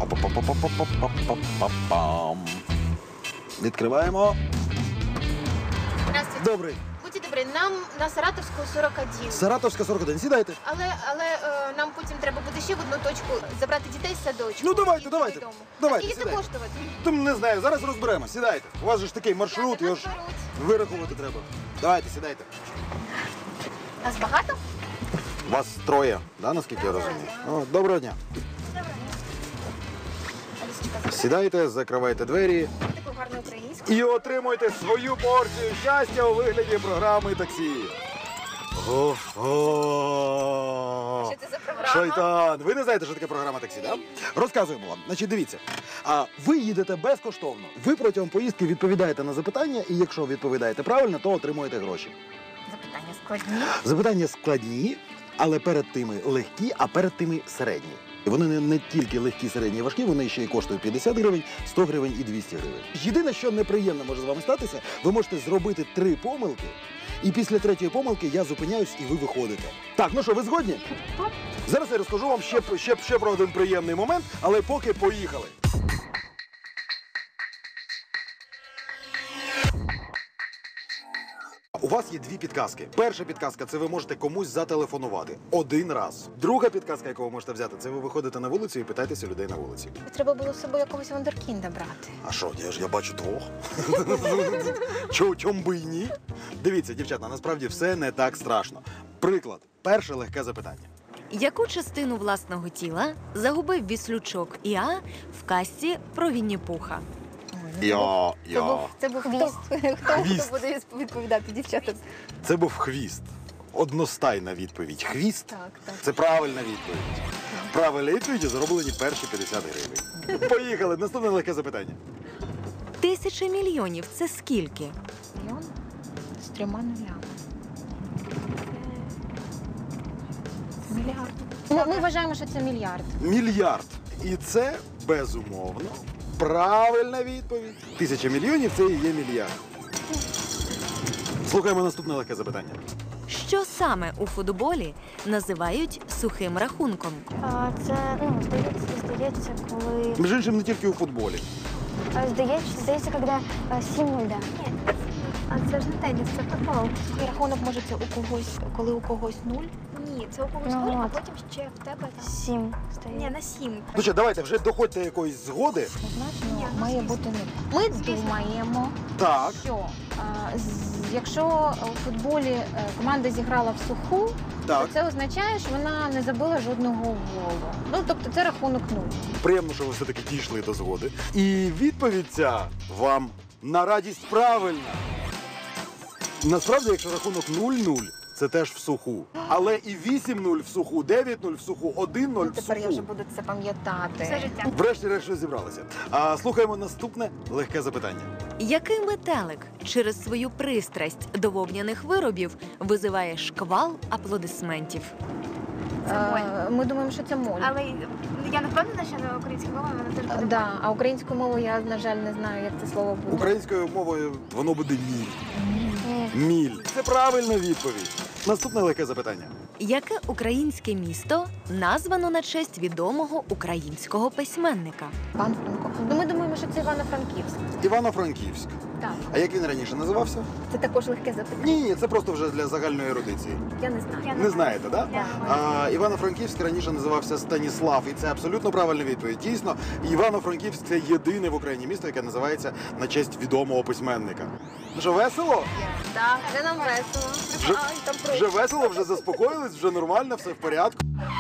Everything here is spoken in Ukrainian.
Па-па-па-па-па-па-па-па-пам. Відкриваємо. Здравствуйте. Добрий. Будьте добрі, нам на Саратовську 41. Саратовська 41. Сідайте. Але нам потім треба буде ще в одну точку забрати дітей з садочку. Ну, давайте, і давайте. додому. Давайте, А скільки це сідайте. коштувати? Там не знаю, зараз розберемо. Сідайте. У вас же ж такий маршрут, його ж вирахувати треба. Давайте, сідайте. Нас багато? Вас троє, да, наскільки я розумію? О, доброго дня. Алісочка, Сідайте, закривайте двері таку гарну українську. і отримуйте свою порцію щастя у вигляді програми таксі. О-о-о. Що це за програма? Шайтан. Ви не знаєте, що таке програма таксі, так? Розказуємо вам. Значить, дивіться. Ви їдете безкоштовно. Ви протягом поїздки відповідаєте на запитання, і якщо відповідаєте правильно, то отримуєте гроші. Запитання складні. Запитання складні, але перед тими легкі, а перед тими середні. І вони не тільки легкі, середні і важкі, вони ще й коштують 50 гривень, 100 гривень і 200 гривень. Єдине, що неприємно може з вами статися, ви можете зробити 3 помилки, і після 3-ї помилки я зупиняюсь і ви виходите. Так, ну що, ви згодні? Зараз я розкажу вам ще про один приємний момент, але поки поїхали. У вас є 2 підказки. Перша підказка – це ви можете комусь зателефонувати. 1 раз. Друга підказка, яку ви можете взяти, це ви виходите на вулицю і питаєтеся людей на вулиці. Треба було з собою якогось вундеркінда брати. А що, я бачу 2. Чом би й ні? Дивіться, дівчата, насправді все не так страшно. Приклад. Перше легке запитання. Яку частину власного тіла загубив Віслючок Іа в казці про Вінні-Пуха? Це був хвіст. Хвіст. Хто буде відповідати, дівчата? Це був хвіст. Одностайна відповідь. Хвіст? Так. Це правильна відповідь. Правильні відповіді зароблені перші 50 гривень. Поїхали. Наступне легке запитання. 1000 мільйонів – це скільки? Мільйон? З 3 нулями. Мільярд. Ми вважаємо, що це мільярд. Мільярд. І це, безумовно, правильна відповідь. 1000 мільйонів – це і є мільярд. Слухаємо наступне легке запитання. Що саме у футболі називають сухим рахунком? Це, здається, коли... Між іншим, не тільки у футболі. Здається, коли 7-0, да. А це ж не теніс, це футбол. Сухий рахунок може це у когось, коли у когось 0? Ні, це у когось 0, а потім ще в тебе там. 7, здається. Ні, на 7. Ну що, давайте, вже доходьте якоїсь згоди. Значно має бути 0. Ми думаємо, Так. що якщо у футболі команда зіграла в суху, Так. то це означає, що вона не забила жодного голу. Ну, тобто це рахунок 0. Приємно, що ви все-таки дійшли до згоди. І відповідь ця вам на радість правильна. Насправді, якщо рахунок 0-0, це теж в суху. Але і 8-0 в суху, 9-0 в суху, 1-0 в Тепер я вже суху. буду це пам'ятати. Все життя. Врешті-решт зібралися. Слухаємо наступне легке запитання. Який метелик через свою пристрасть до вовняних виробів визиває шквал аплодисментів? Ми думаємо, що це моль. Але я не впевнена, що на українській мові вона теж буде. Да, а українською мовою я, на жаль, не знаю, як це слово буде. Українською мовою воно буде міль. Міль. Це правильна відповідь. Наступне легке запитання. Яке українське місто названо на честь відомого українського письменника? Іван Франко. Ну, ми думаємо, що це Івано-Франківськ. Івано-Франківськ. Так. А як він раніше називався? Це також легке запитання. Ні, це просто вже для загальної ерудиції. Я не знаю. Не знаєте, так? Да? Івано-Франківськ раніше називався Станіслав, і це абсолютно правильна відповідь. Дійсно, Івано-Франківськ – це єдине в Україні місто, яке називається на честь відомого письменника. Ну що, весело? Так, це нам весело. Вже весело, вже заспокоїлись, вже нормально, все в порядку.